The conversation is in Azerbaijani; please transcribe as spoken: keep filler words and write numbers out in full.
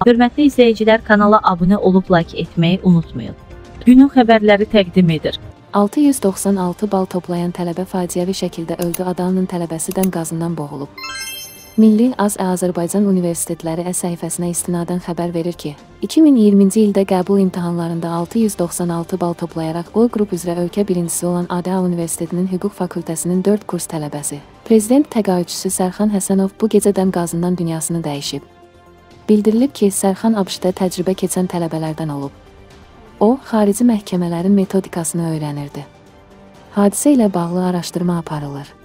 Hörmətli izləyicilər, kanala abunə olub like etməyi unutmayın. Günün xəbərləri təqdim edir. altı yüz doxsan altı bal toplayan tələbə faciəvi şəkildə öldü. Adanın tələbəsi qazından boğulub. Milli Az-Azərbaycan Universitetləri səhifəsinə istinadən xəbər verir ki, iki min iyirminci ildə qəbul imtahanlarında altı yüz doxsan altı bal toplayaraq O qrup üzrə ölkə birincisi olan A D A Universitetinin Hüquq Fakültəsinin dörd kurs tələbəsi, Prezident təqaüdçüsü Sərxan Həsənov bu gecədən qazından dünyasını dəyişib. Bildirilib ki, Sərxan ABŞ-da təcrübə keçən tələbələrdən olub. O, xarici məhkəmələrin metodikasını öyrənirdi. Hadisə ilə bağlı araşdırma aparılır.